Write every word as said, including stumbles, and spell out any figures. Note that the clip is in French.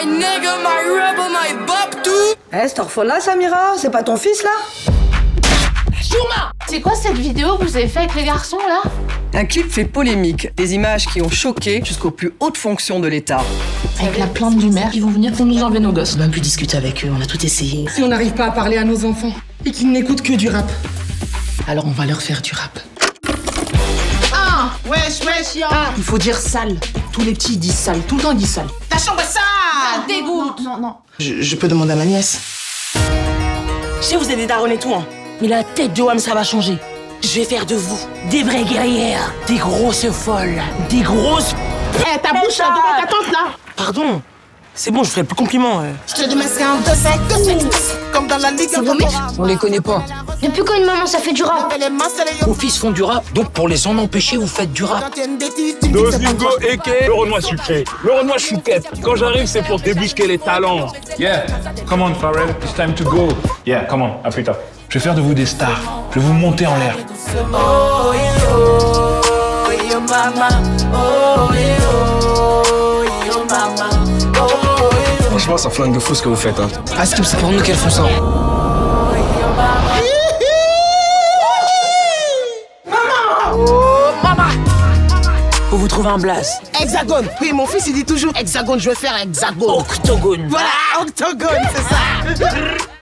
my nigga, my rebel, my bop, tout. Eh, cet orphelin là, Samira, c'est pas ton fils, là? C'est quoi cette vidéo que vous avez fait avec les garçons, là? Un clip fait polémique, des images qui ont choqué jusqu'aux plus hautes fonctions de l'État. Avec la plainte du maire, ils vont venir pour nous enlever nos gosses. On a même pu discuter avec eux, on a tout essayé. Si on n'arrive pas à parler à nos enfants et qu'ils n'écoutent que du rap, alors on va leur faire du rap. Ah! Wesh, wesh, yo! Ah, il faut dire sale. Tous les petits ils disent sale, tout le temps ils disent sale. Ta chambre est sale! Dégoûte! Non, non. Je, je peux demander à ma nièce. Je sais, vous êtes des darons et tout, hein. Mais la tête de Wam, ça va changer. Je vais faire de vous des vraies guerrières, des grosses folles, des grosses... Eh, ta bouche là, devant ta tante là! Pardon. C'est bon, je ferai plus compliment. Euh. Je te demande c'est un deux sec, deux sec, comme dans la ligue. C'est vos mères? On les connaît pas. Depuis quand une maman ça fait du rap? Vos fils font du rap, donc pour les en empêcher, vous faites du rap. Dozingo Eke, le Renoir sucré, le Renoir chouquette. Quand j'arrive, c'est pour débusquer les talents. Yeah, come on Pharrell, it's time to go. Yeah, come on, à plus tard. Je vais faire de vous des stars, je vais vous monter en l'air. Oh, yo, yo, mama. Oh, yo, yo, mama. Franchement, ça flingue de fou ce que vous faites, hein. Ah, Skip, c'est pour nous qu'elles font ça. Faut vous trouver un blaze. Hexagone. Oui, mon fils il dit toujours hexagone, je vais faire hexagone. Octogone. Voilà, octogone, c'est ça.